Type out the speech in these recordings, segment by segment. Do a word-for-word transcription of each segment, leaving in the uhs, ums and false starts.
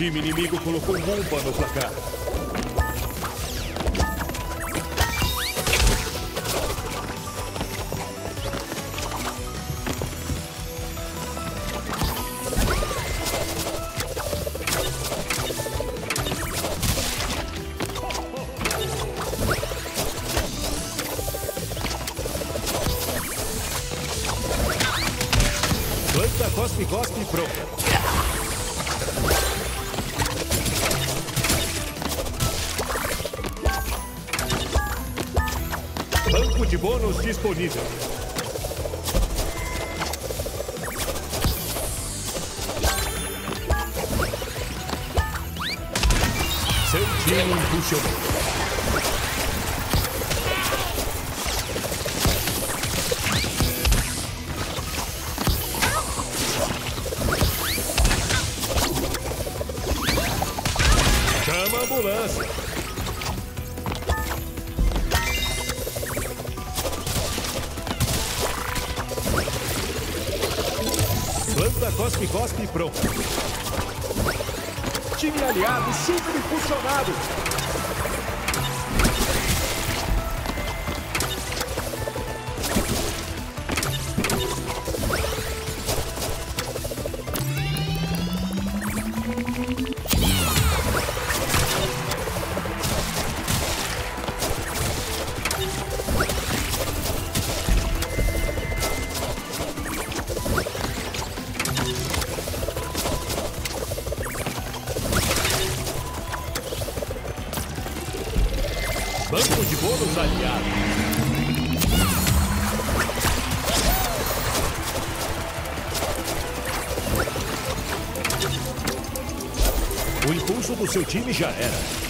time inimigo colocou bomba no placar. Planta, cospe, cospe e pronta. Banco de bônus disponível. Seu time impulsionou. Chama a ambulância. Planta, cospe, cospe e pronto. Time aliado super impulsionado. Banco de bônus aliado. O impulso do seu time já era.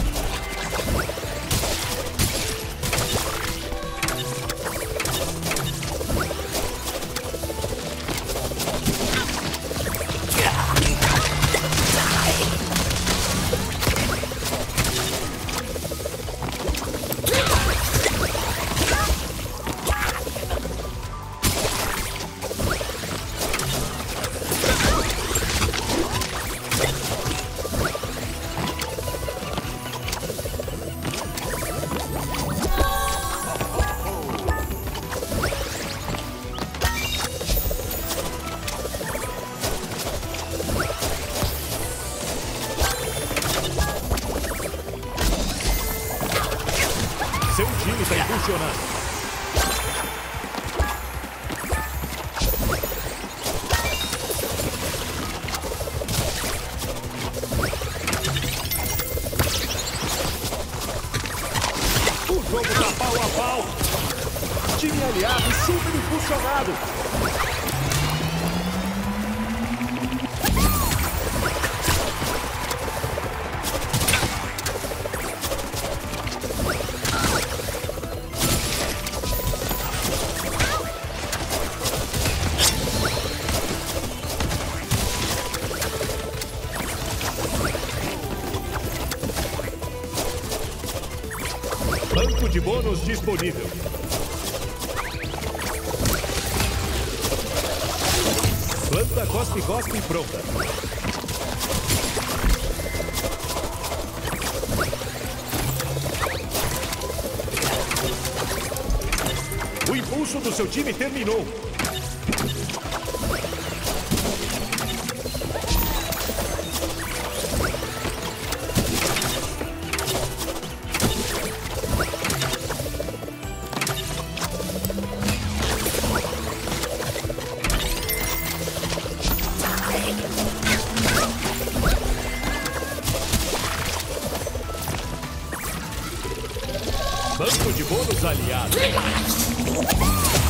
Seu time está impulsionando. O jogo está pau a pau. Time aliado super impulsionado. Banco de bônus disponível. Planta, cospe, cospe e pronta. O impulso do seu time terminou. Banco de bônus aliado.